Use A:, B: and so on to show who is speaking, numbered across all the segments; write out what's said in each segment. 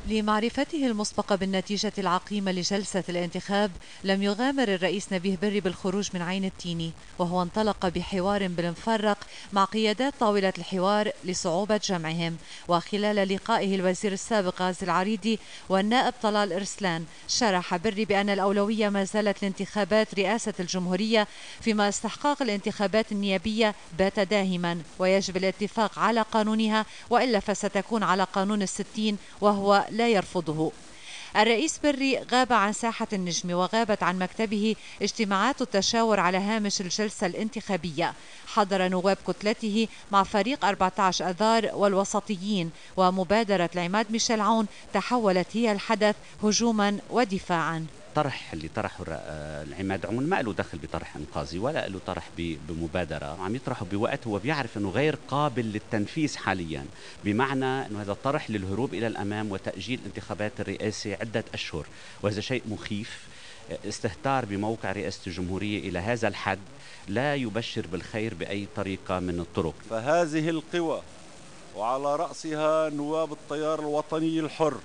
A: لمعرفته المسبقة بالنتيجة العقيمة لجلسة الانتخاب، لم يغامر الرئيس نبيه بري بالخروج من عين التيني، وهو انطلق بحوار بالمفرق مع قيادات طاولة الحوار لصعوبة جمعهم. وخلال لقائه الوزير السابق غازي العريضي والنائب طلال إرسلان، شرح بري بأن الأولوية ما زالت لانتخابات رئاسة الجمهورية، فيما استحقاق الانتخابات النيابية بات داهما، ويجب الاتفاق على قانونها، وإلا فستكون على قانون الستين وهو لا يرفضه. الرئيس بري غاب عن ساحة النجم، وغابت عن مكتبه اجتماعات التشاور على هامش الجلسة الانتخابية. حضر نواب كتلته مع فريق 14 أذار والوسطيين، ومبادرة العماد ميشيل عون تحولت هي الحدث هجوما ودفاعا.
B: الطرح اللي طرحه العماد عون ما له دخل بطرح انقاذي ولا له طرح بمبادره، عم يطرحه بوقت هو بيعرف انه غير قابل للتنفيذ حاليا، بمعنى انه هذا الطرح للهروب الى الامام وتاجيل انتخابات الرئاسه عده اشهر، وهذا شيء مخيف. استهتار بموقع رئاسه الجمهوريه الى هذا الحد لا يبشر بالخير باي طريقه من الطرق.
C: فهذه القوى وعلى راسها نواب التيار الوطني الحر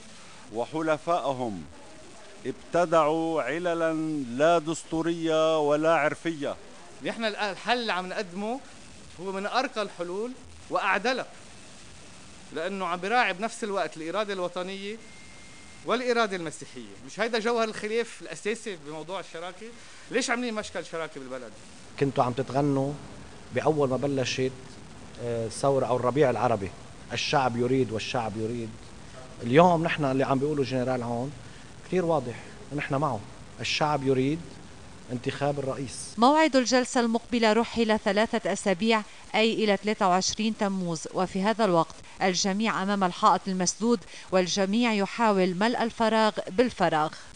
C: وحلفائهم ابتدعوا عللا لا دستورية ولا عرفية.
D: نحن الآن الحل اللي عم نقدمه هو من أرقى الحلول وأعدلها، لأنه عم براعي بنفس الوقت الإرادة الوطنية والإرادة المسيحية. مش هيدا جوهر الخلاف الأساسي بموضوع الشراكة؟ ليش عاملين مشكل شراكة بالبلد؟
E: كنتوا عم تتغنوا بأول ما بلشت الثورة أو الربيع العربي، الشعب يريد والشعب يريد. اليوم نحن اللي عم بيقوله جنرال عون كثير واضح، نحن معه، الشعب يريد انتخاب الرئيس.
A: موعد الجلسة المقبلة رحل 3 أسابيع، أي إلى 23 تموز، وفي هذا الوقت الجميع أمام الحائط المسدود، والجميع يحاول ملء الفراغ بالفراغ.